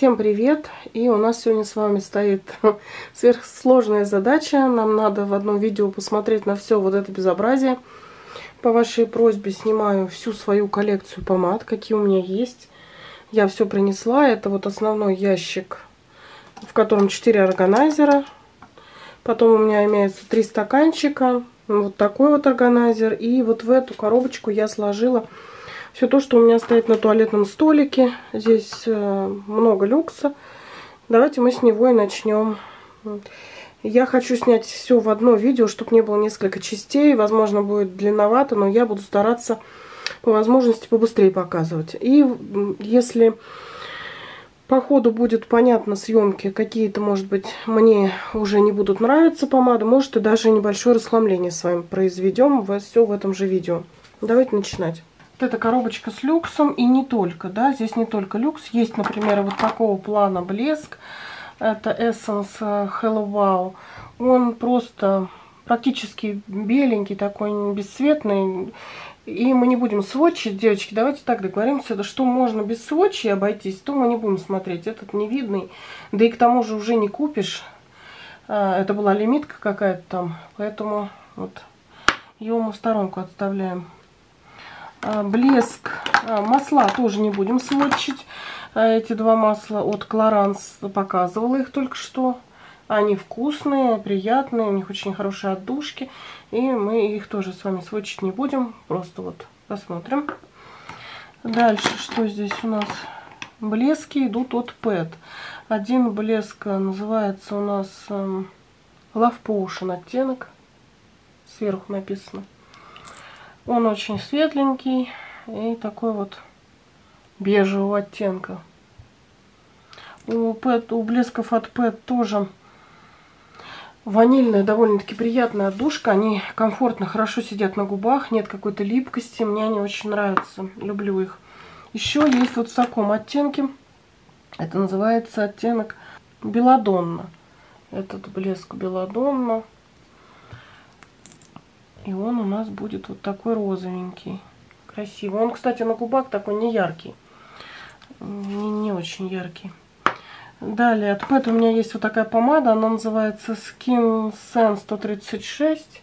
Всем привет! И у нас сегодня с вами стоит сверхсложная задача. Нам надо в одном видео посмотреть на все вот это безобразие. По вашей просьбе снимаю всю свою коллекцию помад, какие у меня есть. Я все принесла. Это вот основной ящик, в котором 4 органайзера. Потом у меня имеется 3 стаканчика. Вот такой вот органайзер. И вот в эту коробочку я сложила все то, что у меня стоит на туалетном столике. Здесь много люкса. Давайте мы с него и начнем. Я хочу снять все в одно видео, чтобы не было несколько частей. Возможно, будет длинновато, но я буду стараться по возможности побыстрее показывать. И если по ходу будет понятно съемки, какие-то, может быть, мне уже не будут нравиться помады, может, и даже небольшое расхламление с вами произведем. Все в этом же видео. Давайте начинать. Вот эта коробочка с люксом, и не только, да, здесь не только люкс. Есть, например, вот такого плана блеск. Это Essence Hello Wow. Он просто практически беленький, такой бесцветный. И мы не будем сводчить, девочки. Давайте так договоримся, что можно без сводчей обойтись, то мы не будем смотреть. Этот невидный. Да и к тому же уже не купишь. Это была лимитка какая-то там. Поэтому вот его мы в сторонку отставляем. Блеск. Масла тоже не будем сводчить. Эти два масла от Clarins, показывала их только что. Они вкусные, приятные, у них очень хорошие отдушки. И мы их тоже с вами сводчить не будем. Просто вот посмотрим. Дальше, что здесь у нас? Блески идут от Pet. Один блеск называется у нас Love Potion оттенок. Сверху написано. Он очень светленький и такой вот бежевого оттенка. У блесков от Pet тоже ванильная, довольно-таки приятная отдушка. Они комфортно, хорошо сидят на губах, нет какой-то липкости. Мне они очень нравятся, люблю их. Еще есть вот в таком оттенке. Это называется оттенок Белладонна. Этот блеск Белладонна. И он у нас будет вот такой розовенький. Красивый. Он, кстати, на губах такой не яркий. Не очень яркий. Далее, от Pet у меня есть вот такая помада. Она называется Skin Sen 136.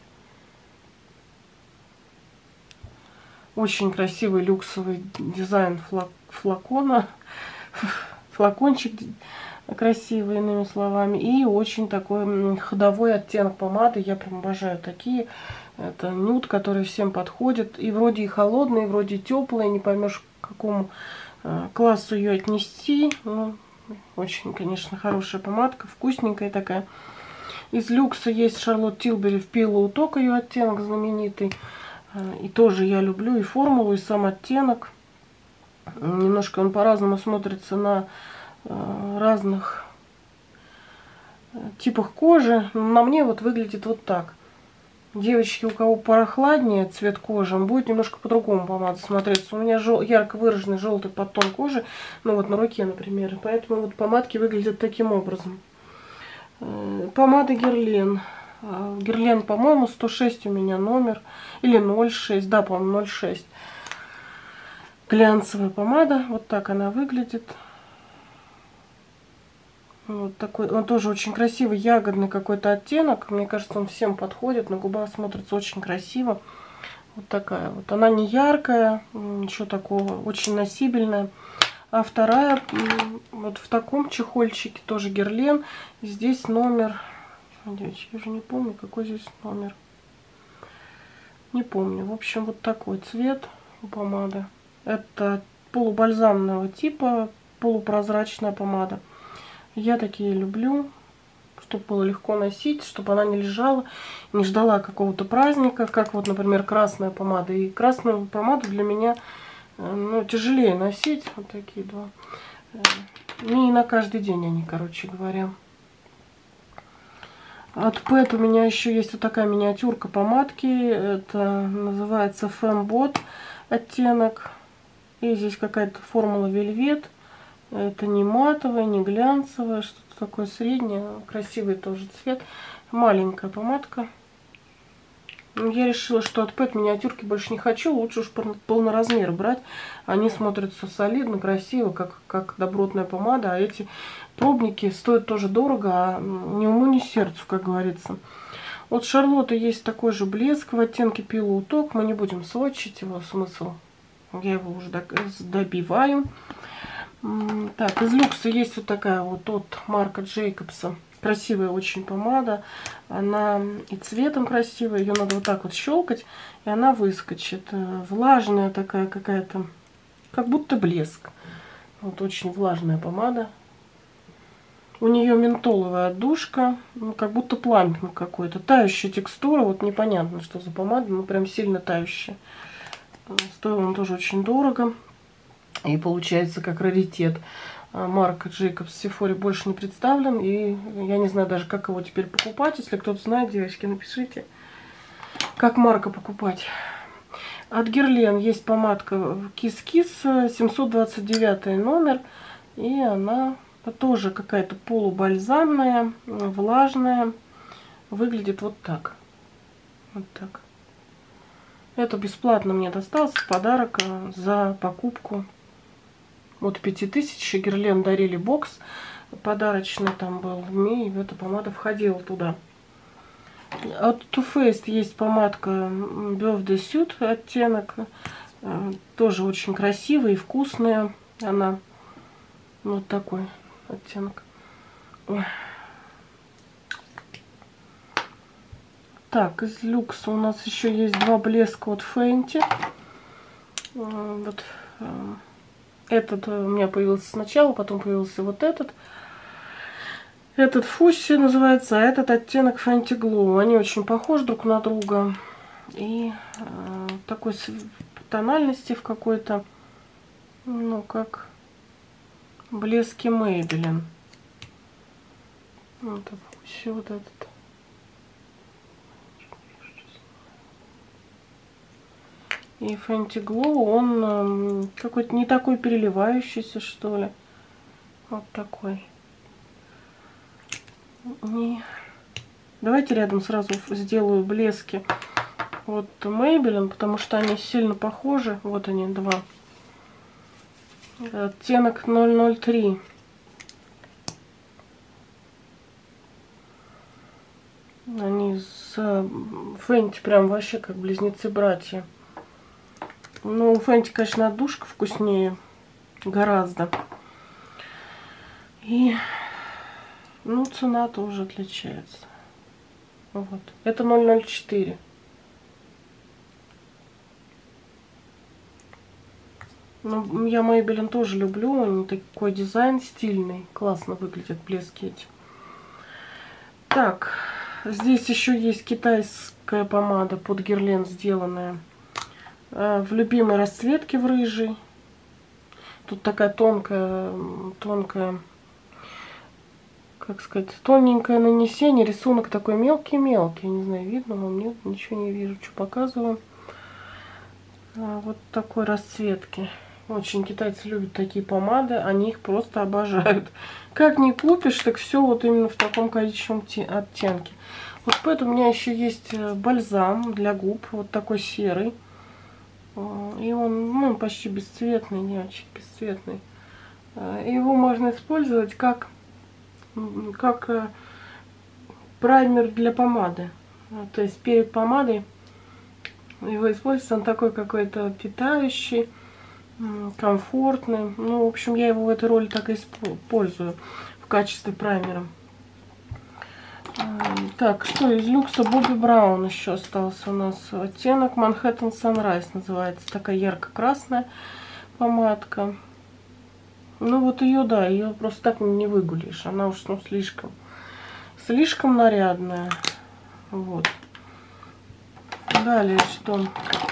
Очень красивый люксовый дизайн флакона. Флакончик красивый, иными словами. И очень такой ходовой оттенок помады. Я прям обожаю такие. Это нюд, который всем подходит. И вроде и холодный, и вроде теплый. Не поймешь, к какому классу ее отнести. Ну, очень, конечно, хорошая помадка. Вкусненькая такая. Из люкса есть Charlotte Tilbury в Pillow Talk. Ее оттенок знаменитый. И тоже я люблю и формулу, и сам оттенок. Немножко он по-разному смотрится на разных типах кожи. На мне вот выглядит вот так. Девочки, у кого прохладнее цвет кожи, он будет немножко по-другому помада смотреться. У меня ярко выраженный желтый подтон кожи, ну вот на руке, например. Поэтому вот помадки выглядят таким образом. Помада Guerlain. Guerlain, по-моему, 106 у меня номер. Или 06, да, по-моему, 06. Глянцевая помада. Вот так она выглядит. Вот такой, он тоже очень красивый, ягодный какой-то оттенок. Мне кажется, он всем подходит. На губах смотрится очень красиво. Вот такая вот. Она не яркая, ничего такого, очень носибельная. А вторая вот в таком чехольчике, тоже Guerlain. Здесь номер... Девочки, я уже не помню, какой здесь номер. Не помню. В общем, вот такой цвет у помады. Это полубальзамного типа, полупрозрачная помада. Я такие люблю, чтобы было легко носить, чтобы она не лежала, не ждала какого-то праздника, как вот, например, красная помада. И красную помаду для меня тяжелее носить. Вот такие два. Не на каждый день они, короче говоря. От Pet у меня еще есть вот такая миниатюрка помадки. Это называется Fembot оттенок. И здесь какая-то формула Velvet. Это не матовая, не глянцевая, что-то такое среднее. Красивый тоже цвет. Маленькая помадка. Я решила, что от Пэт миниатюрки больше не хочу. Лучше уж полноразмер брать. Они смотрятся солидно, красиво, как добротная помада. А эти пробники стоят тоже дорого, а ни уму, ни сердцу, как говорится. От Шарлотты есть такой же блеск в оттенке Pillow Talk. Мы не будем сводчить его, смысл. Я его уже добиваю. Так, из люкса есть вот такая вот от Марка Джейкобса. Красивая очень помада. Она и цветом красивая. Ее надо вот так вот щелкать, и она выскочит. Влажная такая какая-то, как будто блеск. Вот очень влажная помада. У нее ментоловая отдушка, ну, как будто плампинг какой-то. Тающая текстура, вот непонятно, что за помада, но прям сильно тающая. Стоила она тоже очень дорого. И получается как раритет. Марк Джейкобс в Сефоре больше не представлен. И я не знаю даже, как его теперь покупать. Если кто-то знает, девочки, напишите, как Марка покупать. От Герлен есть помадка Kiss 729 номер. И она тоже какая-то полубальзамная, влажная. Выглядит вот так. Вот так. Это бесплатно мне достался в подарок за покупку. От 5000 Герлен дарили бокс подарочный там был. И эта помада входила туда. От Too Faced есть помадка Birthday Suit оттенок. Тоже очень красивая и вкусная. Она вот такой оттенок. Ой. Так, из люкса у нас еще есть два блеска от Fenty. Вот. Этот у меня появился сначала, потом появился вот этот. Этот фуси называется, а этот оттенок Fenty Glow. Они очень похожи друг на друга. И такой тональности в какой-то, ну, как блески Maybelline. Вот фуси вот этот. И Fenty Glow, он какой-то не такой переливающийся, что ли. Вот такой. И давайте рядом сразу сделаю блески от Maybelline, потому что они сильно похожи. Вот они, два. Оттенок 003. Они с Fenty прям вообще как близнецы-братья. Ну, у Fenty, конечно, отдушка вкуснее. Гораздо. И, ну, цена тоже отличается. Вот. Это 004. Ну, я Maybelline тоже люблю. Они такой дизайн стильный. Классно выглядят блески эти. Так, здесь еще есть китайская помада под Герлен сделанная. В любимой расцветке в рыжий. Тут такая тонкая, как сказать, тоненькое нанесение. Рисунок такой мелкий-мелкий. Не знаю, видно вам, нет? Ничего не вижу, что показываю. Вот такой расцветки. Очень китайцы любят такие помады. Они их просто обожают. Как не купишь, так все вот именно в таком коричневом оттенке. Вот поэтому у меня еще есть бальзам для губ. Вот такой серый. И он, ну, почти бесцветный, девочки, бесцветный. Его можно использовать как праймер для помады. То есть перед помадой его используется, он такой какой-то питающий, комфортный. Ну, в общем, я его в этой роли так и использую в качестве праймера. Так, что из люкса? Бобби Браун еще остался у нас. Оттенок Manhattan Sunrise называется. Такая ярко-красная помадка. Ну вот ее, да, ее просто так не выгулишь. Она уж, ну, слишком нарядная. Вот. Далее что?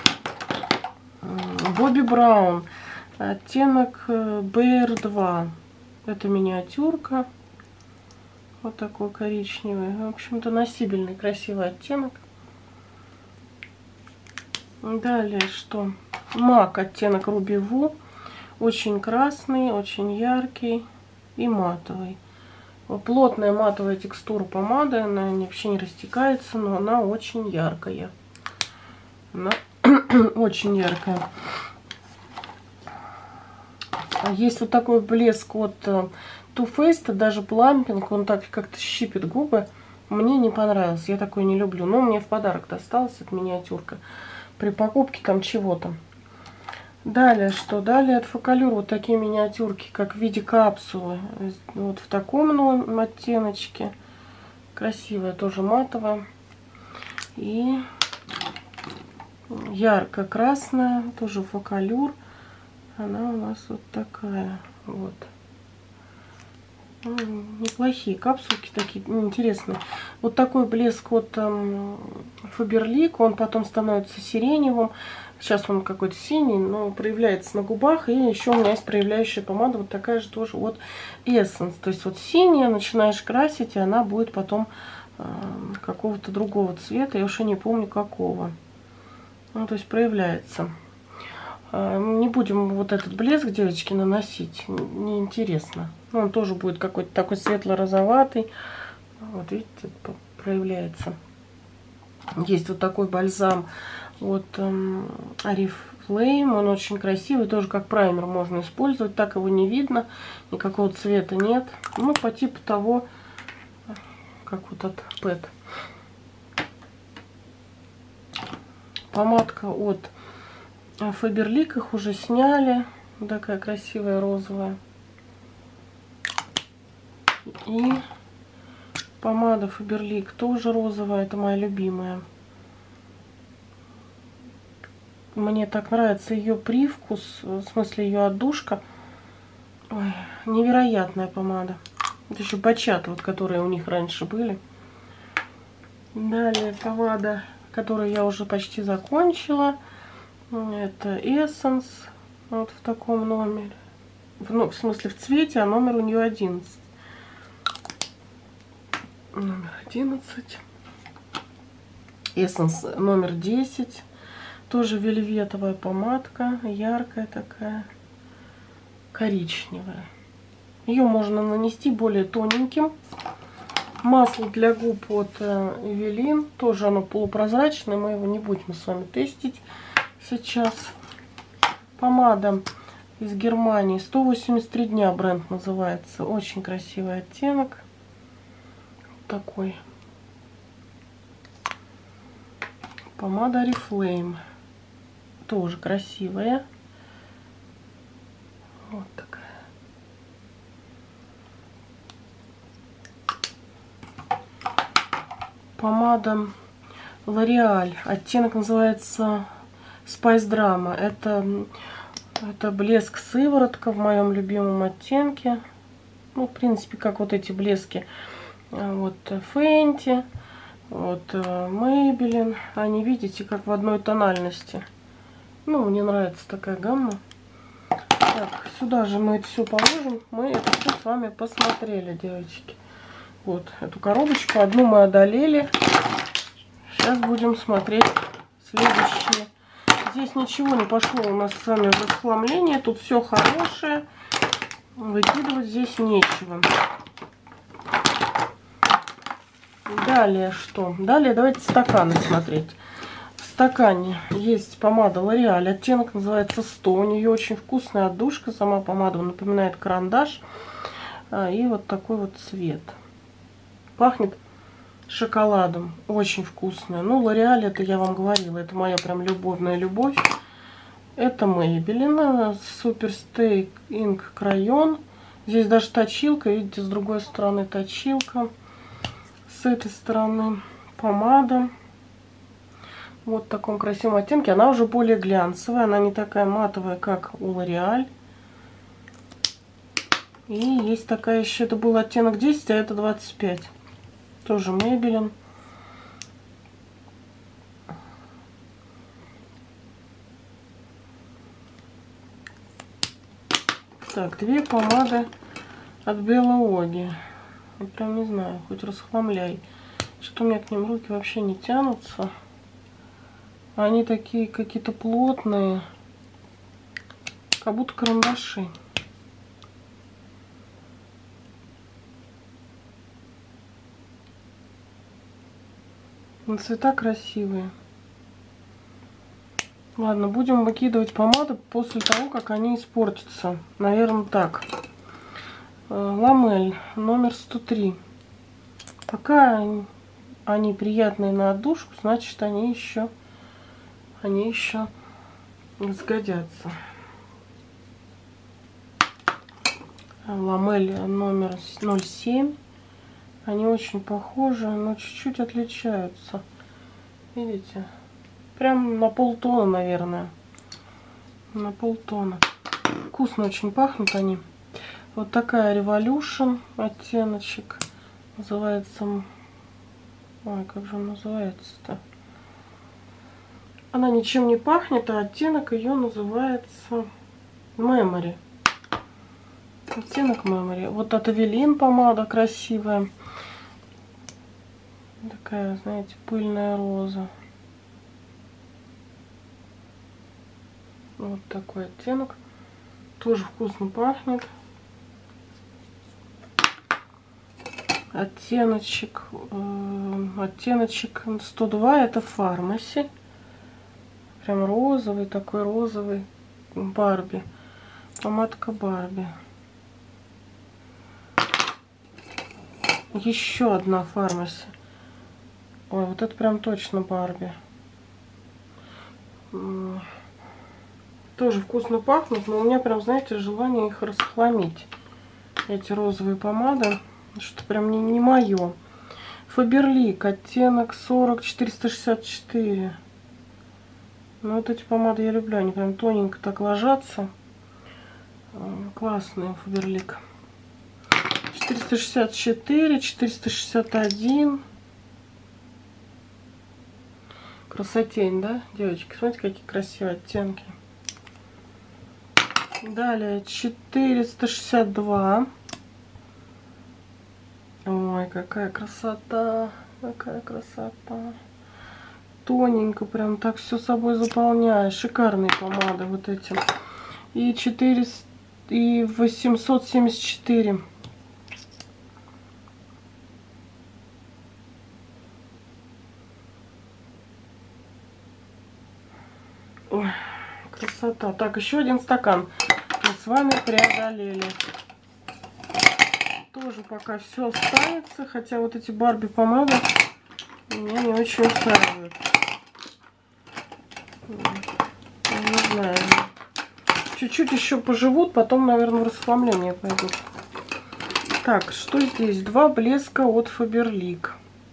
Бобби Браун. Оттенок BR2. Это миниатюрка. Вот такой коричневый. В общем-то, носибельный, красивый оттенок. Далее что? Мак, оттенок Ruby Woo. Очень красный, очень яркий и матовый. Плотная матовая текстура помады. Она вообще не растекается, но она очень яркая. Она очень яркая. Есть вот такой блеск от Too Faced, даже плампинг, он так как-то щипит губы. Мне не понравился, я такой не люблю. Но мне в подарок досталась эта миниатюрка при покупке там чего-то. Далее что? Далее от Фокалюр вот такие миниатюрки, как в виде капсулы. Вот в таком оттеночке. Красивая, тоже матовая. И ярко-красная, тоже Фокалюр. Она у нас вот такая вот. Неплохие капсулки такие, интересные. Вот такой блеск от Фаберлик, он потом становится сиреневым. Сейчас он какой-то синий, но проявляется на губах. И еще у меня есть проявляющая помада, вот такая же тоже от Essence. То есть вот синяя начинаешь красить, и она будет потом какого-то другого цвета. Я уже не помню какого. Ну, то есть проявляется. Не будем вот этот блеск, девочки, наносить. Неинтересно. Он тоже будет какой-то такой светло-розоватый. Вот видите, проявляется. Есть вот такой бальзам от Oriflame. Он очень красивый. Тоже как праймер можно использовать. Так его не видно. Никакого цвета нет. Ну, по типу того, как вот от Pet. Помадка от Фаберлик, их уже сняли. Такая красивая розовая. И помада Фаберлик тоже розовая. Это моя любимая. Мне так нравится ее привкус. В смысле ее отдушка. Ой, невероятная помада. Это еще бачата, вот, которые у них раньше были. Далее помада, которую я уже почти закончила. Это Essence. Вот в таком номере. Ну, в смысле в цвете, а номер у нее 11. Номер 11. Essence номер 10. Тоже вельветовая помадка. Яркая такая. Коричневая. Ее можно нанести более тоненьким. Масло для губ от Evelyn. Тоже оно полупрозрачное. Мы его не будем с вами тестить сейчас. Помада из Германии. 183 дня бренд называется. Очень красивый оттенок. Такой. Помада Oriflame. Тоже красивая. Вот такая. Помада L'Oreal. Оттенок называется Spice Drama. Это блеск сыворотка в моем любимом оттенке. Ну, в принципе, как вот эти блески. Вот Fenty, вот Maybelline. Они, видите, как в одной тональности. Ну, мне нравится такая гамма. Так, сюда же мы это все положим. Мы это все с вами посмотрели, девочки. Вот эту коробочку. Одну мы одолели. Сейчас будем смотреть следующие. Здесь ничего не пошло у нас с вами в расхламление. Тут все хорошее. Выкидывать здесь нечего. Далее что? Далее давайте стаканы смотреть. В стакане есть помада L'Oreal. Оттенок называется 100. У нее очень вкусная отдушка. Сама помада напоминает карандаш. И вот такой вот цвет. Пахнет шоколадом. Очень вкусная. Ну, L'Oreal, это я вам говорила. Это моя прям любовная любовь. Это Maybelline. Super Stay Ink Crayon. Здесь даже точилка. Видите, с другой стороны точилка. С этой стороны помада. Вот в таком красивом оттенке. Она уже более глянцевая. Она не такая матовая, как у L'Oreal. И есть такая еще. Это был оттенок 10, а это 25. Тоже Maybelline. Так, две помады от Bella Oggi. Я прям не знаю, хоть расхламляй. Что-то у меня к ним руки вообще не тянутся. Они такие какие-то плотные. Как будто карандаши. Но цвета красивые. Ладно, будем выкидывать помады после того, как они испортятся. Наверное, так. Ламель номер 103. Пока они приятные на отдушку, значит они еще сгодятся. Ламель номер 07. Они очень похожи, но чуть-чуть отличаются. Видите? Прям на полтона, наверное. На полтона. Вкусно очень пахнут они. Вот такая Revolution оттеночек. Называется... Ой, как же он называется-то? Она ничем не пахнет, а оттенок ее называется Memory. Оттенок Memory. Вот от Evelyn помада красивая. Такая, знаете, пыльная роза. Вот такой оттенок. Тоже вкусно пахнет. Оттеночек 102 это Pharmacy. Прям розовый, такой розовый. Барби. Помадка Барби. Еще одна Pharmacy. Ой, вот это прям точно Барби. Тоже вкусно пахнут, но у меня прям, знаете, желание их расхламить. Эти розовые помады. Что прям не мое. Фаберлик, оттенок 40-464. Ну, вот эти помады я люблю. Они прям тоненько так ложатся. Классные Фаберлик. 464, 461. Красотень, да, девочки? Смотрите, какие красивые оттенки. Далее 462. Ой, какая красота. Какая красота. Тоненько, прям так все собой заполняет. Шикарные помады вот эти. И 400, и 874. Ой, красота. Так, еще один стакан мы с вами преодолели. Тоже пока все останется, хотя вот эти Барби помады меня не очень устраивают. Не знаю. Чуть-чуть еще поживут, потом, наверное, в расхламление пойдут. Так, что здесь? Два блеска от Фаберлик.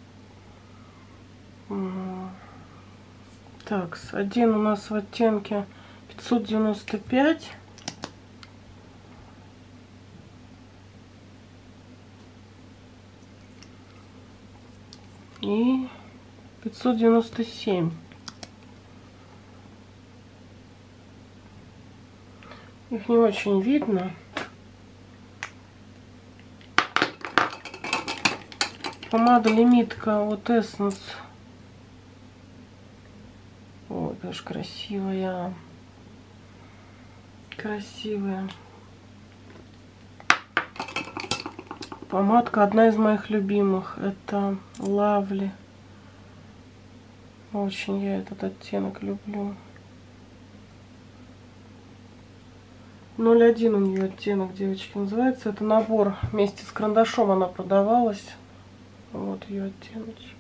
Так, один у нас в оттенке 595. И 597. Их не очень видно. Помада лимитка от Essence. Ой, даже красивая. Красивая. Помадка одна из моих любимых. Это Lovely. Очень я этот оттенок люблю. 01 у нее оттенок, девочки, называется. Это набор. Вместе с карандашом она продавалась. Вот ее оттеночек.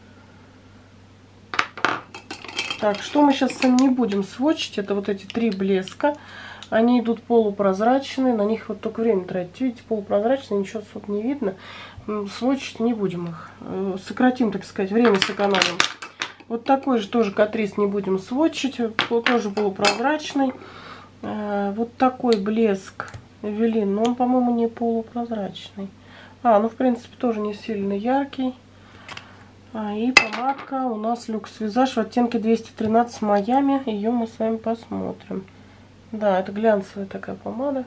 Так, что мы сейчас с вами не будем сводчить. Это вот эти три блеска. Они идут полупрозрачные. На них вот только время тратить. Видите, полупрозрачные, ничего особо не видно. Сводчить не будем их. Сократим, так сказать, время сэкономим. Вот такой же тоже Catrice не будем сводчить. Тоже полупрозрачный. Вот такой блеск Evelyn. Но он, по-моему, не полупрозрачный. Ну, в принципе, тоже не сильно яркий. И помадка у нас Люкс Визаж в оттенке 213 Майами. Ее мы с вами посмотрим. Да, это глянцевая такая помада.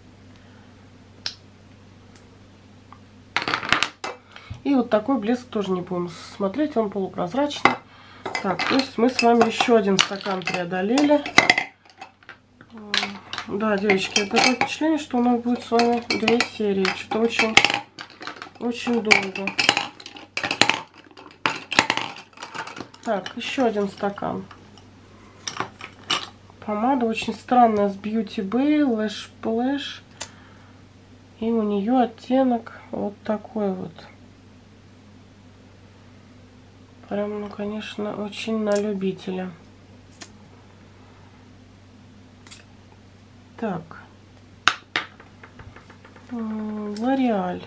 И вот такой блеск тоже не будем смотреть, он полупрозрачный. Так, то есть мы с вами еще один стакан преодолели. Да, девочки, это такое впечатление, что у нас будет с вами две серии. Что-то очень долго. Так, еще один стакан. помада очень странная, с Beauty Bay Lash Splash. И у нее оттенок вот такой вот. Прям, ну, конечно, очень на любителя. Так. L'Oréal.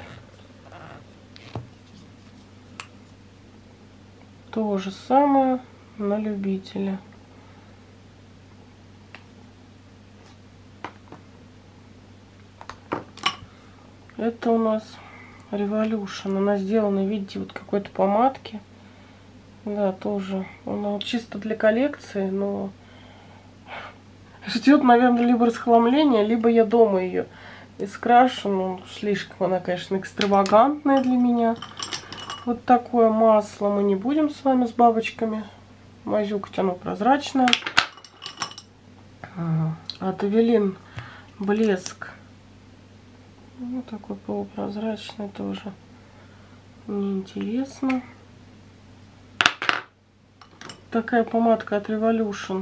То же самое на любителя. Это у нас Revolution. Она сделана в виде вот какой-то помадки. Да, тоже. Она чисто для коллекции, но ждет, наверное, либо расхламления, либо я дома ее искрашу. Ну, слишком она, конечно, экстравагантная для меня. Вот такое масло мы не будем с вами с бабочками мазюкать. Оно прозрачное. От Эвелин блеск. Ну, такой полупрозрачный тоже. Неинтересно. Такая помадка от Revolution.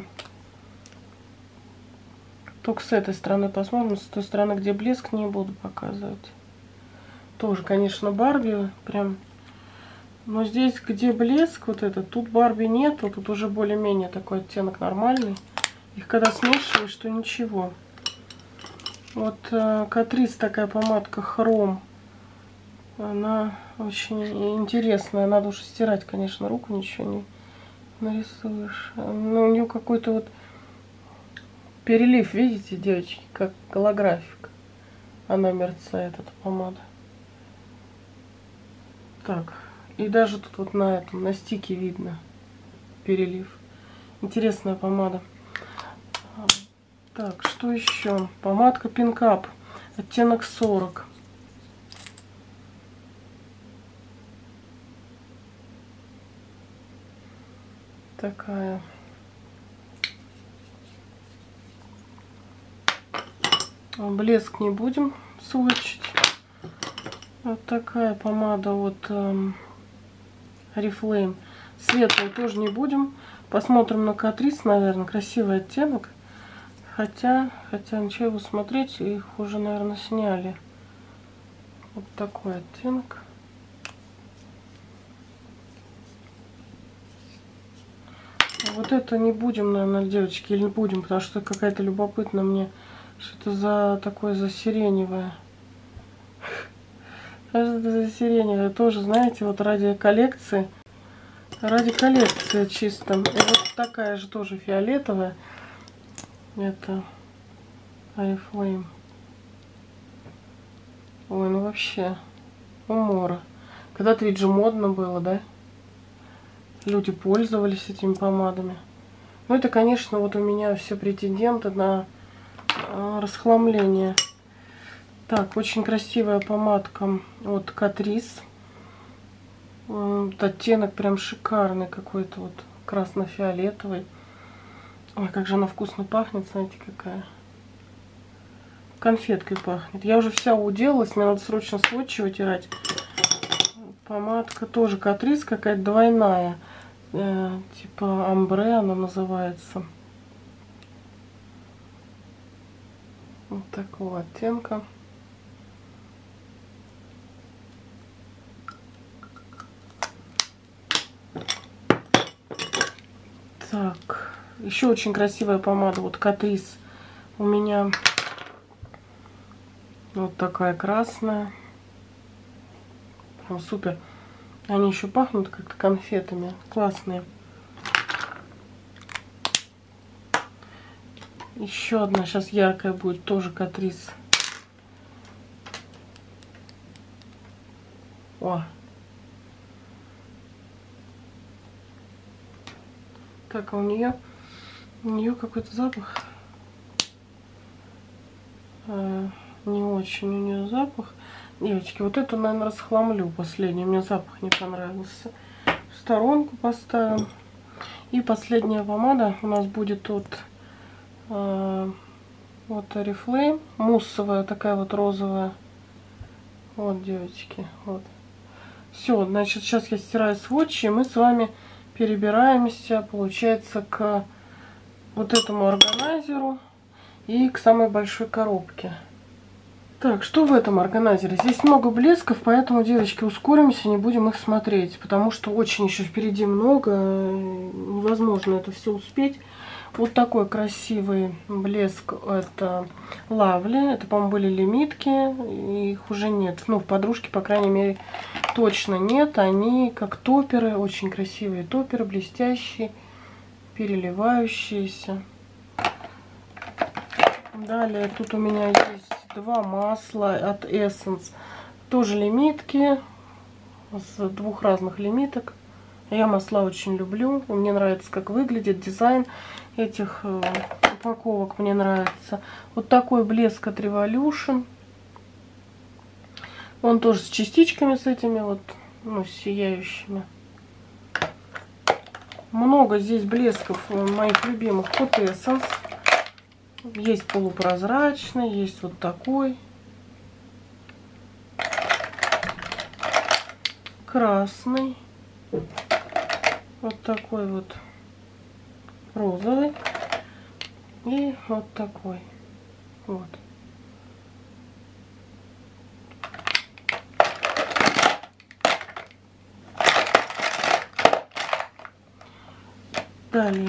Только с этой стороны посмотрим. С той стороны, где блеск, не буду показывать. Тоже, конечно, Барби. Прям. Но здесь, где блеск, вот этот, тут Барби нету. Тут уже более-менее такой оттенок нормальный. Их когда смешиваешь, то ничего. Вот Catrice такая помадка Хром. Она очень интересная. Надо уже стирать, конечно, руку, ничего не нарисуешь. Но у нее какой-то вот перелив, видите, девочки, как голографик. Она мерцает, эта помада. Так, и даже тут вот на этом, на стике видно перелив. Интересная помада. Так, что еще? Помадка Pink Up, оттенок 40. Такая. Блеск не будем сводчить. Вот такая помада от Oriflame. Светлую тоже не будем. Посмотрим на Catrice, наверное. Красивый оттенок. Хотя ничего его смотреть, их уже, наверное, сняли. Вот такой оттенок. Вот это не будем, наверное, девочки, или будем, потому что какая-то любопытная мне. Что-то за такое, за сиреневое. Что-то за сиреневое. Тоже, знаете, вот ради коллекции. Ради коллекции чисто. И вот такая же тоже фиолетовая. Это Oriflame. Ой, ну вообще умора. Когда-то ведь же модно было, да? Люди пользовались этими помадами. Ну это, конечно, вот у меня все претенденты на расхламление. Так, очень красивая помадка от Catrice. Вот оттенок прям шикарный какой-то, вот красно-фиолетовый. Ой, как же она вкусно пахнет, знаете, какая. Конфеткой пахнет. Я уже вся уделалась, мне надо срочно сводчи вытирать. Помадка тоже Catrice, какая-то двойная. Типа амбре она называется. Вот такого оттенка. Так, еще очень красивая помада, вот Catrice. У меня вот такая красная. Прям супер. Они еще пахнут как-то конфетами. Классные. Еще одна сейчас яркая будет, тоже Catrice. О. Так, а у нее какой-то запах. Не очень у нее запах. Девочки, вот эту, наверное, расхламлю последнюю. Мне запах не понравился. В сторонку поставим. И последняя помада у нас будет от Oriflame. Муссовая, такая вот розовая. Вот, девочки, вот. Все, значит, сейчас я стираю сводчи, и мы с вами перебираемся, получается, к вот этому органайзеру и к самой большой коробке. Так, что в этом органайзере? Здесь много блесков, поэтому, девочки, ускоримся, не будем их смотреть, потому что очень еще впереди много, невозможно это все успеть. Вот такой красивый блеск, это Лавли, это, по-моему, были лимитки, их уже нет, ну, в подружке, по крайней мере, точно нет, они как топеры, очень красивые топеры, блестящие, переливающиеся. Далее тут у меня есть два масла от Essence. Тоже лимитки. С двух разных лимиток. Я масла очень люблю. Мне нравится, как выглядит дизайн этих упаковок. Мне нравится. Вот такой блеск от Revolution. Он тоже с частичками, с этими вот, ну, сияющими. Много здесь блесков моих любимых от Essence. Есть полупрозрачный, есть вот такой. Красный. Вот такой вот розовый. И вот такой. Вот. Далее.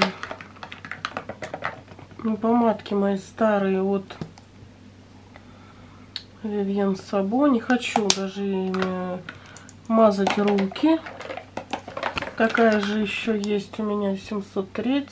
Помадки мои старые от Vivienne Sabo. Не хочу даже ими мазать руки. Такая же еще есть у меня 703.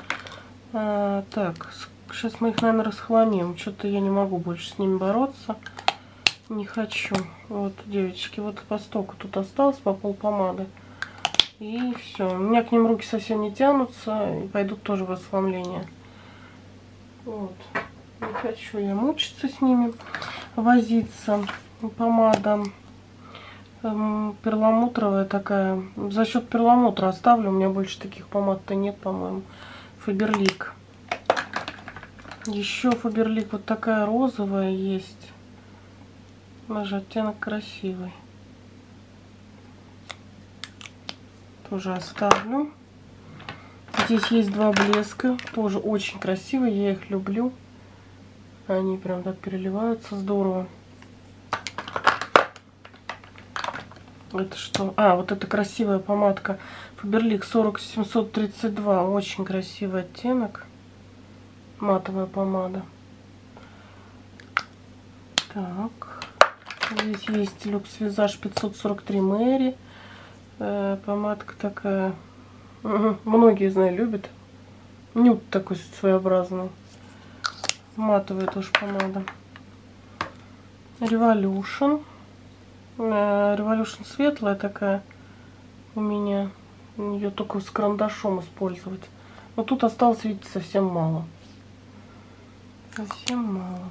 Так, сейчас мы их, наверное, расхламим. Что-то я не могу больше с ними бороться. Не хочу. Вот, девочки, вот по стоку тут осталось, по пол помады. И все. У меня к ним руки совсем не тянутся. И пойдут тоже в расхламление. Вот. Не хочу я мучиться с ними, возиться. Помада перламутровая такая. За счет перламутра оставлю. У меня больше таких помад-то нет, по-моему. Фаберлик. Еще Фаберлик вот такая розовая есть. Даже оттенок красивый. Тоже оставлю. Здесь есть два блеска. Тоже очень красивые. Я их люблю. Они прям так переливаются. Здорово. Это что? А, вот эта красивая помадка. Фаберлик 40732. Очень красивый оттенок. Матовая помада. Так. Здесь есть люкс визаж 543 Мэри. Помадка такая. Многие, знаю, любят. Нюд такой своеобразный. Матовая тоже помада. Revolution. Revolution светлая такая у меня. Ее только с карандашом использовать. Но тут осталось, видите, совсем мало. Совсем мало.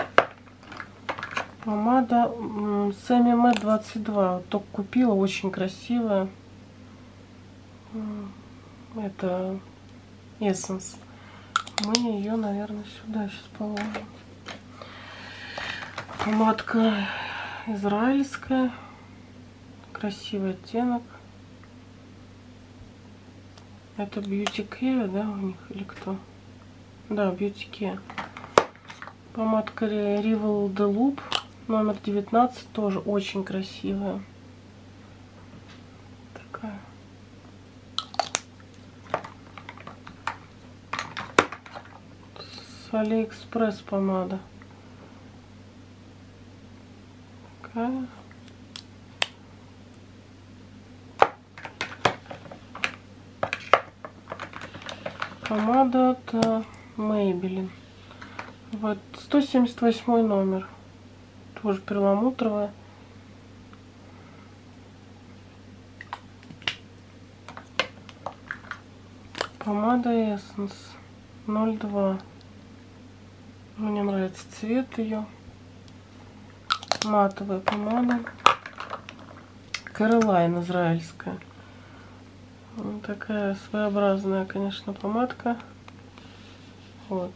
Помада Semi Matte 22. Только купила, очень красивая. Это Essence. Мы ее, наверное, сюда сейчас положим. Помадка израильская. Красивый оттенок. Это Beauty Care, да, у них или кто? Да, Beauty Care. Помадка Rival de Loop номер 19. Тоже очень красивая. Такая. С Алиэкспресс помада. Такая. Помада от Maybelline. Вот 178 номер. Тоже перламутровая. Помада Essence 02. Мне нравится цвет ее. Матовая помада. Caroline израильская. Вот такая своеобразная, конечно, помадка. Вот.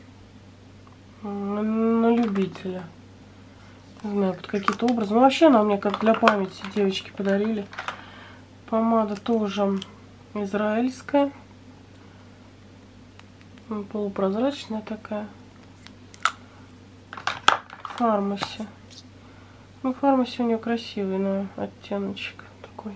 На любителя. Не знаю, под какие-то образы. Ну, вообще она мне как для памяти девочки подарили. Помада тоже израильская. Полупрозрачная такая. Фармаси. Ну, фармаси у нее красивый, но оттеночек такой.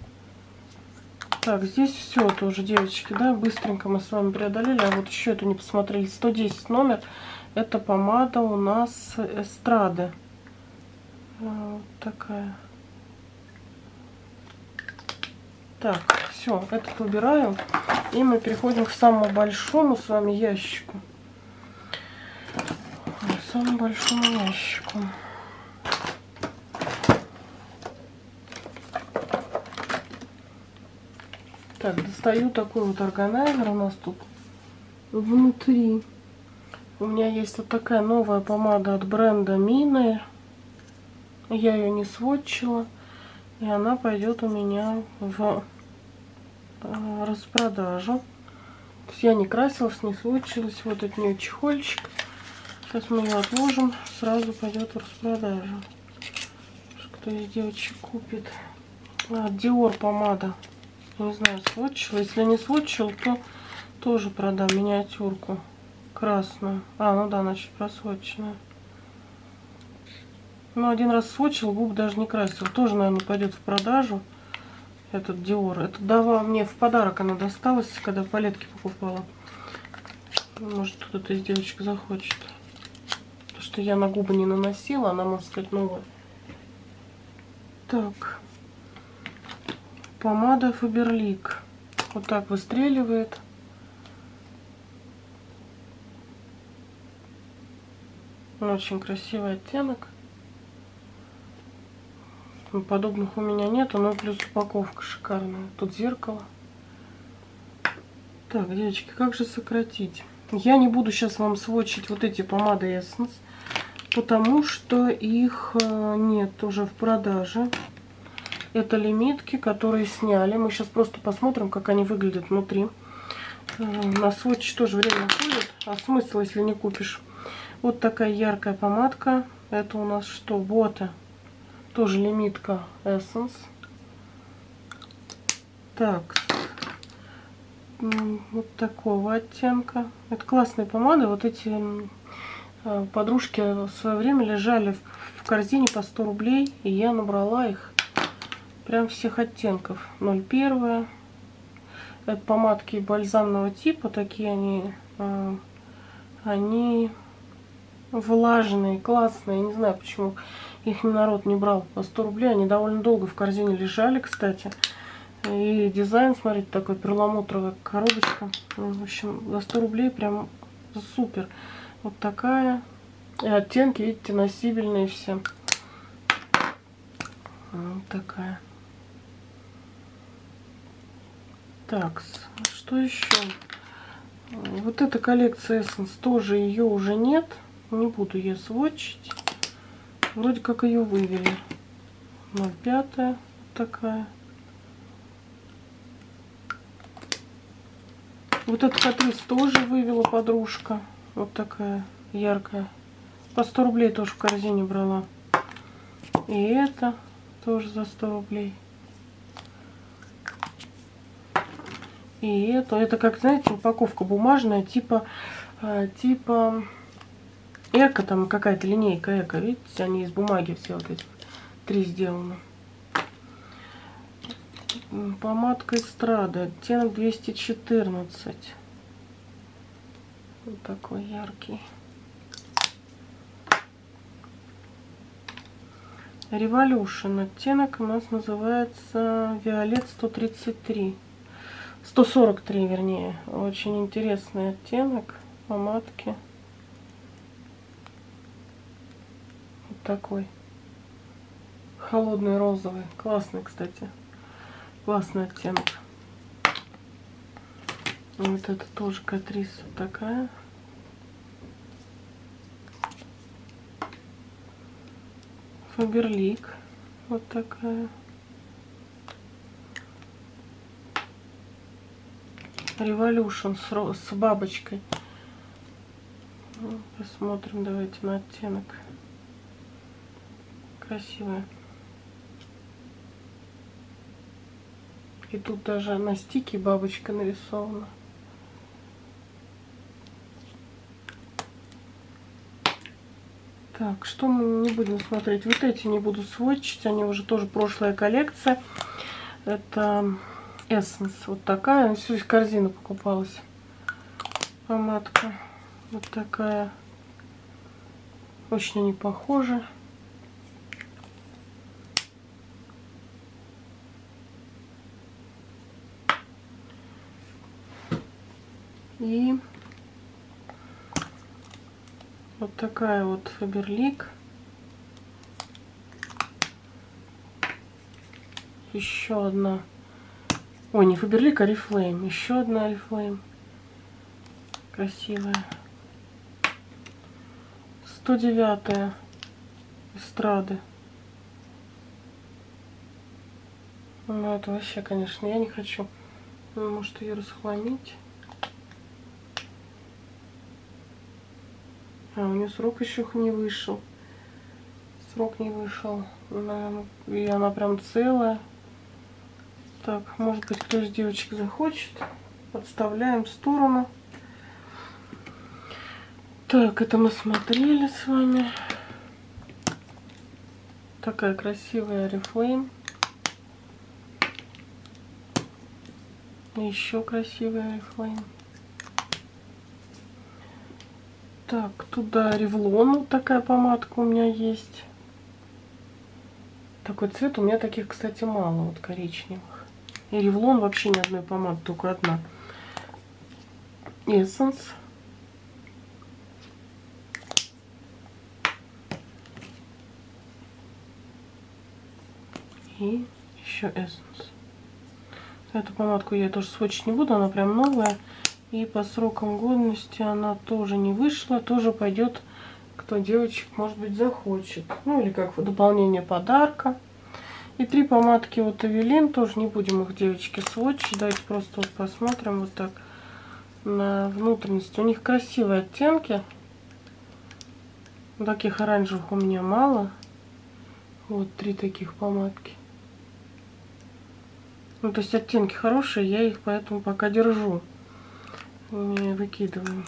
Так, здесь все тоже, девочки, да, быстренько мы с вами преодолели. А вот еще эту не посмотрели. 110 номер. Это помада у нас Эстрады. Вот такая. Так, все, этот убираю. И мы переходим к самому большому с вами ящику. К самому большому ящику. Так, достаю такой вот органайзер у нас тут внутри. У меня есть вот такая новая помада от бренда Mine. Я ее не сводчила. И она пойдет у меня в распродажу. То есть я не красилась, не сводчилась. Вот от нее чехольчик. Сейчас мы ее отложим. Сразу пойдет в распродажу. Кто из девочек купит. Dior помада. Не знаю, сводчила. Если не сводчил, то тоже продам миниатюрку красную. Ну да, значит просводченная. Ну, один раз сводчил, губы даже не красил. Тоже, наверное, пойдет в продажу. Этот Dior. Это давала мне в подарок, она досталась, когда палетки покупала. Может, кто-то из девочек захочет. Потому что я на губы не наносила, она, можно сказать, новая. Так. Помада Faberlic. Вот так выстреливает. Очень красивый оттенок. Подобных у меня нету, но плюс упаковка шикарная. Тут зеркало. Так, девочки, как же сократить? Я не буду сейчас вам сводчить вот эти помады Essence, потому что их нет уже в продаже. Это лимитки, которые сняли. Мы сейчас просто посмотрим, как они выглядят внутри. На сводч тоже время уходит. А смысл, если не купишь? Вот такая яркая помадка. Это у нас что? Бота. Тоже лимитка Essence. Так. Вот такого оттенка. Это классная помада. Вот эти подружки в свое время лежали в корзине по 100 рублей. И я набрала их прям всех оттенков. 01. Это помадки бальзамного типа. Такие они влажные, классные. Я не знаю, почему их народ не брал по 100 рублей. Они довольно долго в корзине лежали, кстати. И дизайн, смотрите, такой перламутровая коробочка. В общем, за 100 рублей прям супер. Вот такая. И оттенки, видите, носибельные все. Вот такая. Так, что еще? Вот эта коллекция Essence тоже, ее уже нет. Не буду ее сводчить. Вроде как ее вывели. 05 вот такая. Вот этот Catrice тоже вывела подружка. Вот такая яркая. По 100 рублей тоже в корзине брала. И это тоже за 100 рублей. И это как, знаете, упаковка бумажная, типа эко, там какая-то линейка эко, видите, они из бумаги все вот эти 3 сделаны. Помадка Эстрада, оттенок 214. Вот такой яркий. Revolution, оттенок у нас называется Виолет 133. 143, вернее. Очень интересный оттенок помадки. Вот такой. Холодный розовый. Классный, кстати. Классный оттенок. И вот это тоже Catrice. Вот такая. Faberlic. Вот такая. Revolution с бабочкой. Посмотрим, давайте на оттенок. Красивая. И тут даже на стике бабочка нарисована. Так, что мы не будем смотреть? Вот эти не буду сводчить, они уже тоже прошлая коллекция. Это Essence, вот такая, всю из корзины покупалась. Помадка, вот такая. Очень они похожи. И вот такая вот Faberlic. Еще одна. Ой, не Faberlic, а Oriflame. Еще одна Oriflame. Красивая. 109-я эстрады. Ну, это вообще, конечно, я не хочу. Может ее расхламить. А, у нее срок еще не вышел. Срок не вышел. И она прям целая. Так, может быть, кто из девочек захочет. Подставляем в сторону. Так, это мы смотрели с вами. Такая красивая Oriflame. Еще красивая Oriflame. Так, туда Revlon, вот такая помадка у меня есть. Такой цвет, у меня таких, кстати, мало, вот коричневых. И Revlon вообще ни одной помады, только одна. Essence. И еще Essence. Эту помадку я тоже сводчить не буду, она прям новая. И по срокам годности она тоже не вышла. Тоже пойдет, кто девочек, может быть, захочет. Ну, или как дополнение подарка. И 3 помадки от Эвелин. Тоже не будем их, девочки, сводчить. Давайте просто вот посмотрим вот так на внутренность. У них красивые оттенки. Таких оранжевых у меня мало. Вот 3 таких помадки. Ну, то есть оттенки хорошие, я их поэтому пока держу. Не выкидываю.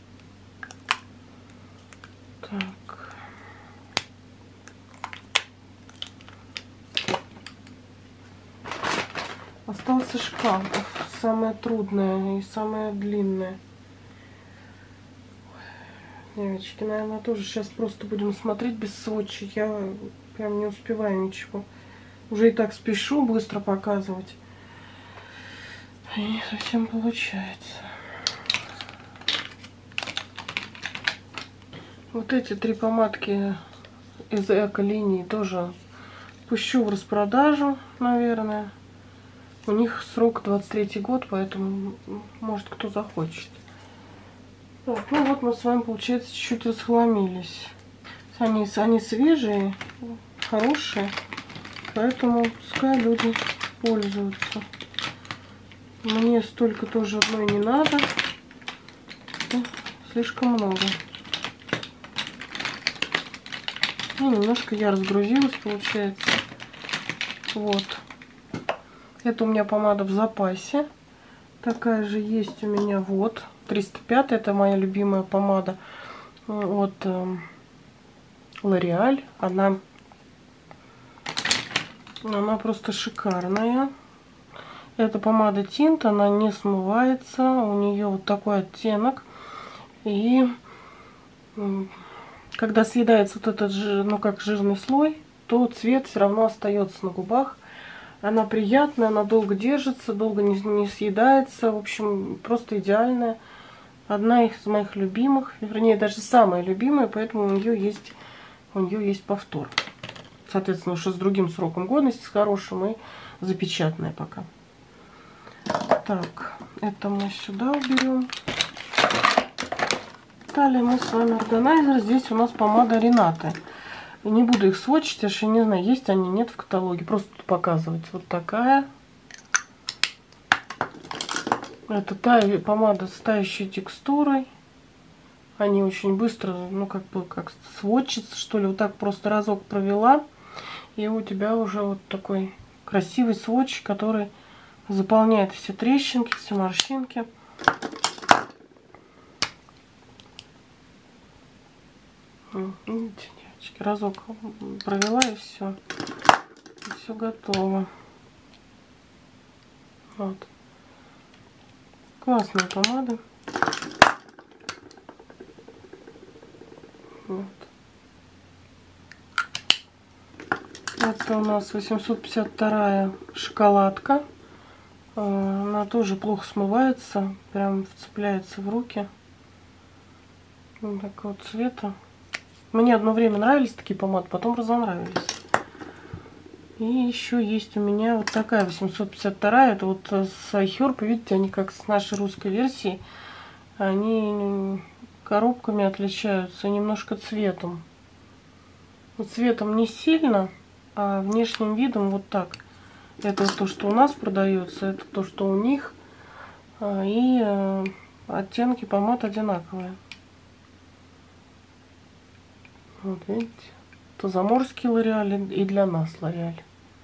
Так. Остался шкаф. Самое трудное и самое длинное. Девочки, наверное, тоже сейчас просто будем смотреть без сводчи. Я прям не успеваю ничего. Уже и так спешу быстро показывать. И не совсем получается. Вот эти 3 помадки из эко-линии тоже пущу в распродажу, наверное. У них срок 23 год, поэтому может кто захочет. Так, ну вот мы с вами, получается, чуть-чуть расхламились. Они свежие, хорошие, поэтому пускай люди пользуются. Мне столько тоже одной не надо. Слишком много. Ну, немножко я разгрузилась, получается. Вот. Это у меня помада в запасе. Такая же есть у меня вот. 305. Это моя любимая помада от L'Oréal. Она просто шикарная. Эта помада тинт, она не смывается. У нее вот такой оттенок. И когда съедается вот этот, ну как жирный слой, то цвет все равно остается на губах. Она приятная, она долго держится, долго не съедается. В общем, просто идеальная. Одна из моих любимых, вернее, даже самая любимая, поэтому у нее есть повтор. Соответственно, что с другим сроком годности, с хорошим, и запечатанная пока. Так, это мы сюда уберем. Далее мы с вами органайзер. Здесь у нас помада Рената. Не буду их сводчить, аж я не знаю, есть они, нет в каталоге. Просто тут показывать. Вот такая. Это помада с тающей текстурой. Они очень быстро, ну как бы как сводчатся, что ли. Вот так просто разок провела. И у тебя уже вот такой красивый сводч, который заполняет все трещинки, все морщинки. Видите, девочки, разок провела и все. Все готово. Вот. Классные помады. Вот. Это у нас 852 шоколадка. Она тоже плохо смывается, прям вцепляется в руки. Вот такого цвета. Мне одно время нравились такие помады, потом разонравились. И еще есть у меня вот такая 852. Это вот с iHerb. Видите, они как с нашей русской версии. Они коробками отличаются, немножко цветом. Вот цветом не сильно, а внешним видом вот так. Это вот то, что у нас продается, это то, что у них. И оттенки помад одинаковые. Вот видите. Это заморский Лореаль и для нас Лореаль.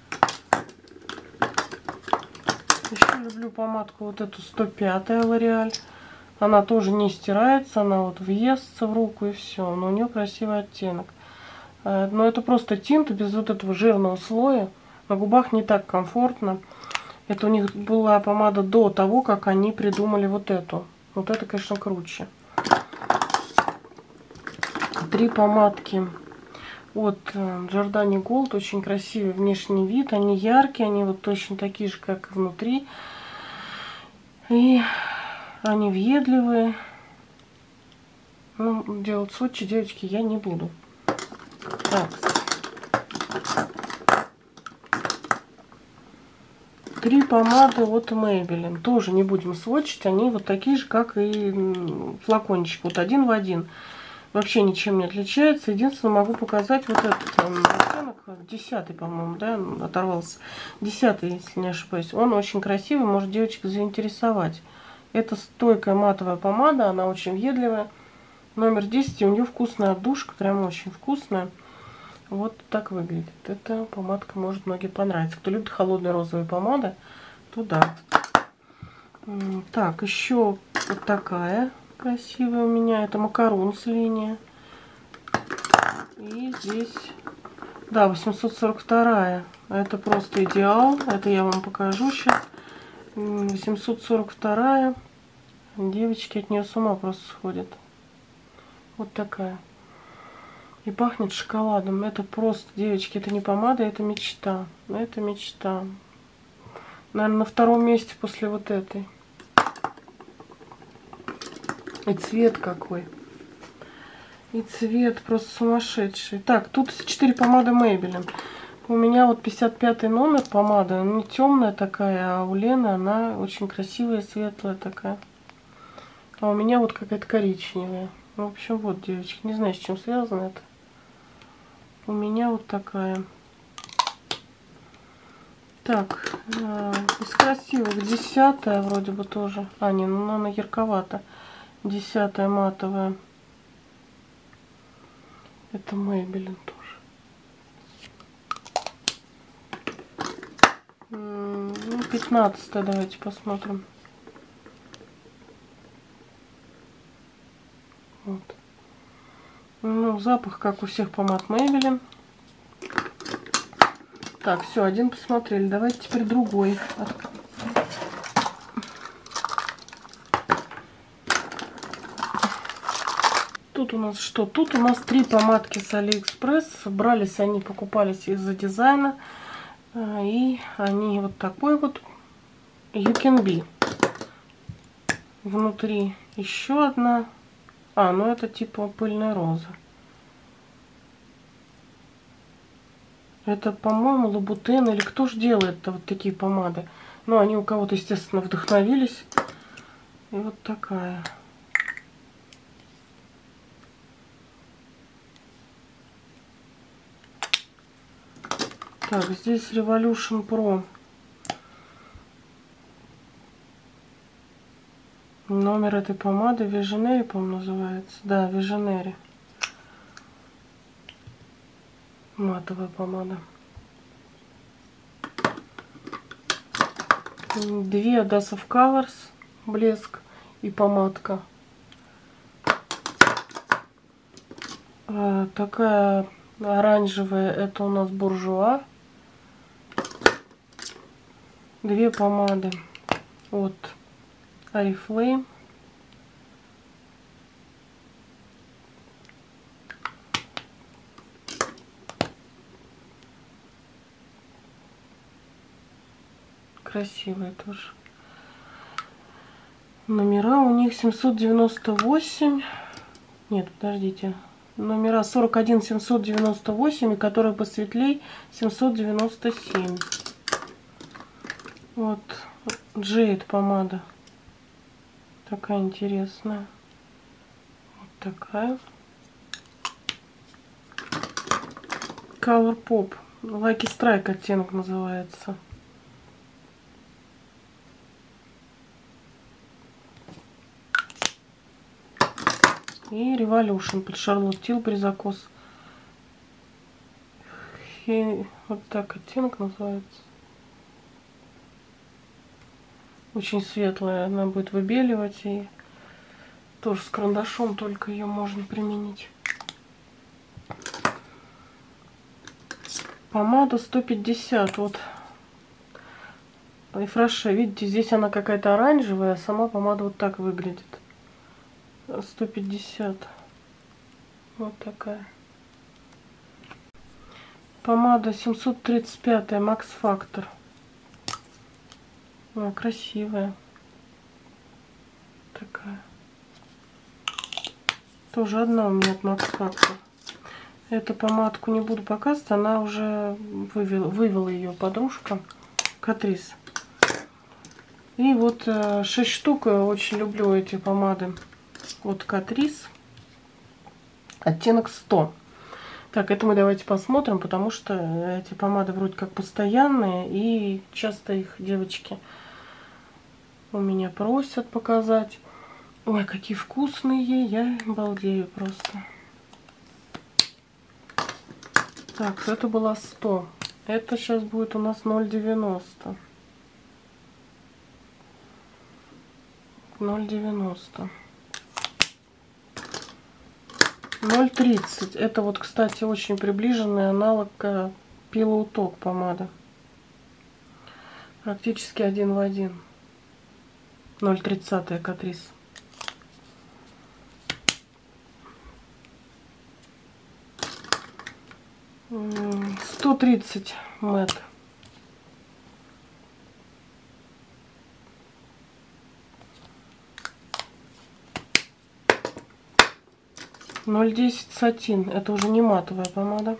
Еще люблю помадку вот эту 105-я Лореаль. Она тоже не стирается, она вот въестся в руку и все. Но у нее красивый оттенок. Но это просто тинт без вот этого жирного слоя. На губах не так комфортно. Это у них была помада до того, как они придумали вот эту. Вот это, конечно, круче. 3 помадки от Giordani Gold. Очень красивый внешний вид. Они яркие, они вот точно такие же, как и внутри. И они въедливые. Ну, делать сводчи, девочки, я не буду. Так. 3 помады от Maybelline. Тоже не будем сводчить. Они вот такие же, как и флакончик. Вот один в один. Вообще ничем не отличается. Единственное, могу показать вот этот оттенок. 10-й, по-моему, да, оторвался. 10-й, если не ошибаюсь. Он очень красивый, может девочек заинтересовать. Это стойкая матовая помада. Она очень въедливая. Номер 10. У нее вкусная отдушка. Прям очень вкусная. Вот так выглядит. Эта помадка может многим понравиться. Кто любит холодные розовые помады, туда. Так, еще вот такая красивая у меня. Это Макарунс линия. И здесь, да, 842. Это просто идеал. Это я вам покажу сейчас. 842. Девочки от нее с ума просто сходят. Вот такая. И пахнет шоколадом. Это просто, девочки, это не помада, это мечта. Это мечта. Наверное, на втором месте после вот этой. И цвет какой. И цвет просто сумасшедший. Так, тут 4 помады Maybelline. У меня вот 55 номер помады. Она темная такая, а у Лены она очень красивая, светлая такая. А у меня вот какая-то коричневая. В общем, вот, девочки, не знаю, с чем связано это. У меня вот такая. Так, из красивых 10-я вроде бы тоже. А, не, ну она ярковата. 10-я матовая. Это Maybelline тоже. Ну, 15-я давайте посмотрим. Вот. Ну, запах, как у всех помад Maybelline. Так, все, один посмотрели. Давайте теперь другой. Тут у нас что? Тут у нас 3 помадки с AliExpress. Брались они, покупались из-за дизайна. И они вот такой вот. You Can Be. Внутри еще одна. А, ну это типа пыльная роза. Это, по-моему, Лабутен или кто же делает-то вот такие помады? Ну, они у кого-то, естественно, вдохновились. И вот такая. Так, здесь Revolution Pro. Номер этой помады Visionary, по-моему, называется. Да, Visionary. Матовая помада. 2 Dust of Colors. Блеск и помадка. Такая оранжевая, это у нас буржуа. Две помады от Oriflame. Красивые тоже. Номера у них 798. Нет, подождите. Номера 41 798, и которая посветлей 797. Вот Jade помада. Такая интересная. Вот такая. Color Pop. Lucky Strike оттенок называется. И Revolution под Charlotte Tilbury закос. Вот так оттенок называется. Очень светлая. Она будет выбеливать. И тоже с карандашом только ее можно применить. Помада 150. Вот. И фраше. Видите, здесь она какая-то оранжевая, а сама помада вот так выглядит. 150. Вот такая. Помада 735 Max Factor. О, красивая. Такая. Тоже одна у меня от Max Factor. Эту помадку не буду показывать, она уже вывела ее подружка Катрис. И вот 6 штук. Очень люблю эти помады. Вот Катрис. Оттенок 100. Так, это мы давайте посмотрим, потому что эти помады вроде как постоянные. И часто их девочки у меня просят показать. Ой, какие вкусные. Я балдею просто. Так, это была 100. Это сейчас будет у нас 0,90. 0,90. 0,30. Это вот, кстати, очень приближенный аналог Pillow Talk помада. Практически один в один. 0,30 Катрис. — 130 Мэтт. — 0,10 Сатин. Это уже не матовая помада.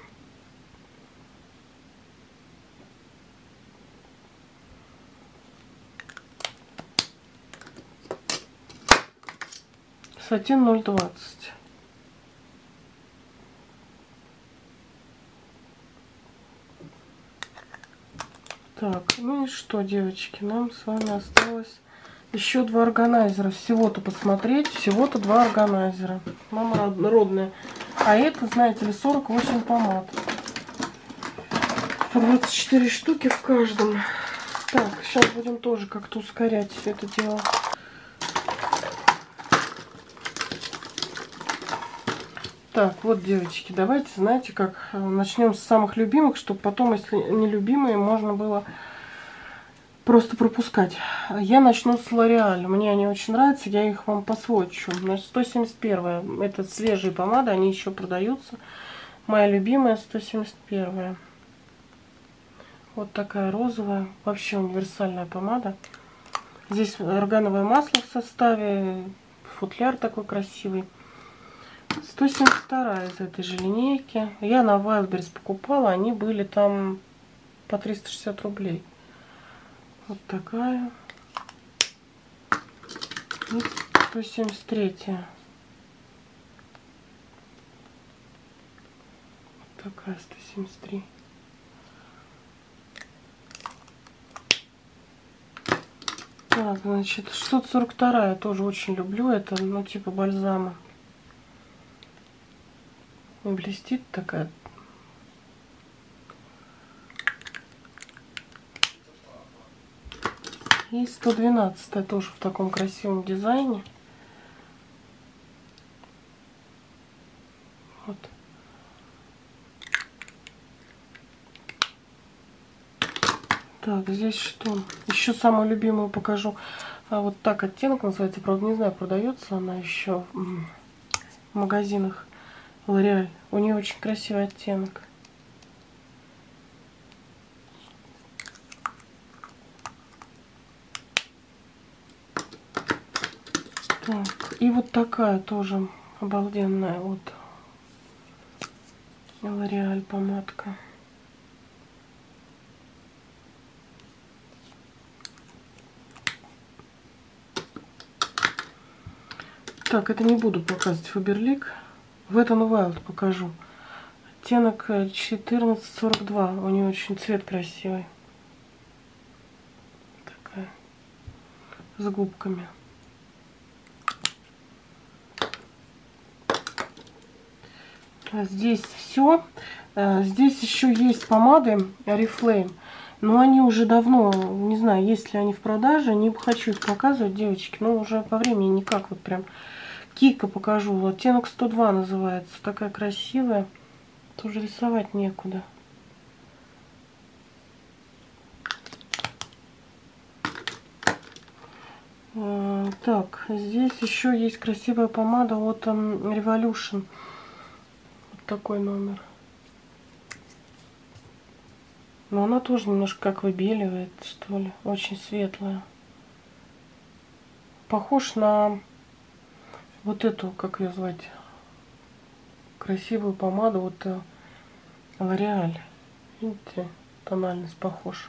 Сатин 0,20. Так, ну и что, девочки, нам с вами осталось еще 2 органайзера. Всего-то посмотреть, всего-то 2 органайзера. Мама родная. А это, знаете ли, 48 помад. По 24 штуки в каждом. Так, сейчас будем тоже как-то ускорять все это дело. Так, вот, девочки, давайте, знаете, как начнем с самых любимых, чтобы потом, если не любимые, можно было просто пропускать. Я начну с L'Oreal. Мне они очень нравятся, я их вам посводчу. Значит, 171. Это свежие помады, они еще продаются. Моя любимая 171. Вот такая розовая, вообще универсальная помада. Здесь органовое масло в составе, футляр такой красивый. 172 из этой же линейки. Я на Wildberries покупала, они были там по 360 рублей. Вот такая. И 173. Вот такая 173. Так, значит, 642 тоже очень люблю. Это, ну, типа бальзама. Блестит такая. И 112 тоже в таком красивом дизайне. Вот. Так, здесь что? Еще самую любимую покажу. Вот так оттенок называется. Правда, не знаю, продается она еще в магазинах. L'Oréal. У нее очень красивый оттенок. Так, и вот такая тоже обалденная вот L'Oréal помадка. Так, это не буду показывать Faberlic. Wet n Wild покажу. Оттенок 1442. У нее очень цвет красивый. Такая. С губками. Здесь все. Здесь еще есть помады Oriflame. Но они уже давно, не знаю, есть ли они в продаже. Не хочу их показывать, девочки. Но уже по времени никак. Вот прям Кика покажу. Оттенок 102 называется. Такая красивая. Тоже рисовать некуда. Так, здесь еще есть красивая помада от Revolution. Вот такой номер. Но она тоже немножко как выбеливает, что ли. Очень светлая. Похож на вот эту, как ее звать, красивую помаду вот L'Oréal. Видите, тональность похожа.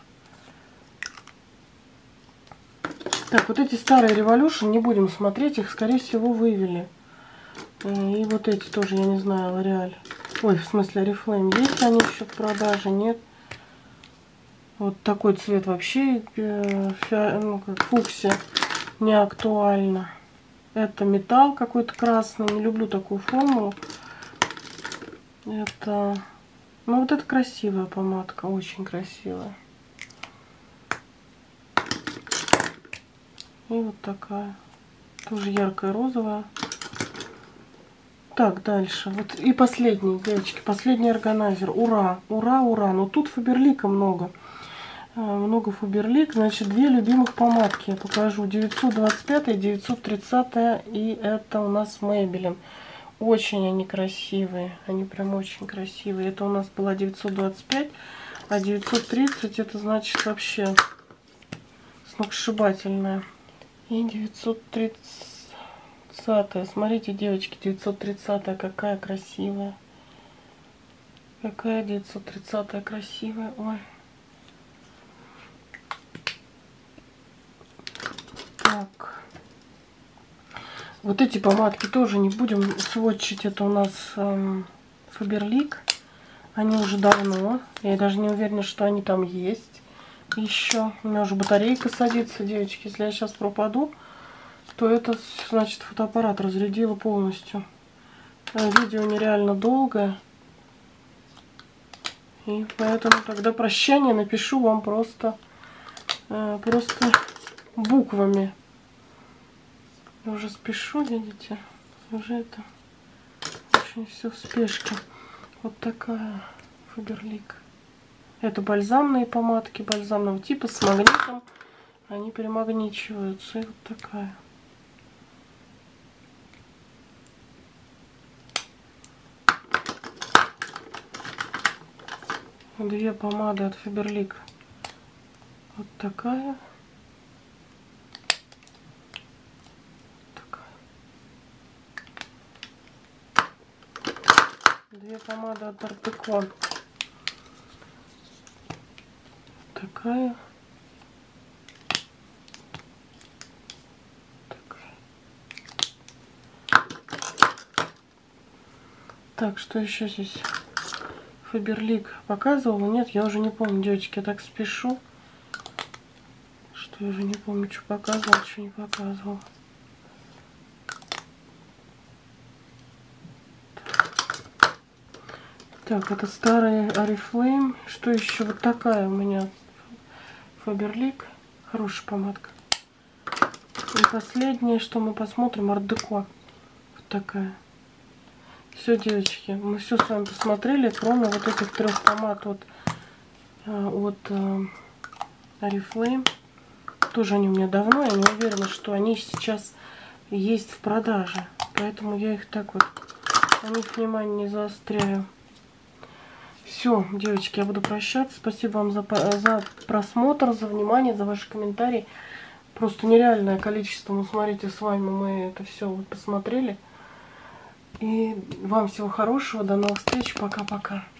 Так, вот эти старые Revolution не будем смотреть, их, скорее всего, вывели. И вот эти тоже, я не знаю, L'Oréal. Ой, в смысле Oriflame. Есть они еще в продаже? Нет. Вот такой цвет вообще, ну, как фуксия, не актуально. Это металл какой-то красный. Не люблю такую формулу. Это... Ну, вот это красивая помадка. Очень красивая. И вот такая. Тоже яркая розовая. Так, дальше. Вот и последний, девочки. Последний органайзер. Ура! Ура, ура! Но тут Фаберлика много. Много Фаберлик. Значит, две любимых помадки я покажу. 925 и 930. И это у нас Maybelline. Очень они красивые. Они прям очень красивые. Это у нас была 925. А 930 это значит вообще сногсшибательная. И 930. Смотрите, девочки, 930 какая красивая. Какая 930 красивая. Ой. Так. Вот эти помадки тоже не будем сводчить. Это у нас Faberlic. Они уже давно. Я даже не уверена, что они там есть. Еще. У меня уже батарейка садится, девочки. Если я сейчас пропаду, то это, значит, фотоаппарат разрядило полностью. Видео нереально долгое. И поэтому тогда прощание напишу вам просто буквами. Я уже спешу, видите? Уже это очень все в спешке. Вот такая Faberlic. Это бальзамные помадки бальзамного типа с магнитом. Они перемагничиваются. И вот такая. Две помады от Faberlic. Вот такая. Две помады от Art Deco. Такая. Такая. Так, что еще здесь? Faberlic показывала? Нет, я уже не помню, девочки, я так спешу, что я уже не помню, что показывала, что не показывала. Так, это старая Oriflame. Что еще? Вот такая у меня Faberlic. Хорошая помадка. И последнее, что мы посмотрим, Art Deco. Вот такая. Все, девочки, мы все с вами посмотрели, кроме вот этих 3 помад от Oriflame. Тоже они у меня давно, я не уверена, что они сейчас есть в продаже. Поэтому я их так вот, на них внимание не заостряю. Все, девочки, я буду прощаться. Спасибо вам за просмотр, за внимание, за ваши комментарии. Просто нереальное количество. Ну, смотрите, с вами мы это все вот посмотрели. И вам всего хорошего. До новых встреч. Пока-пока.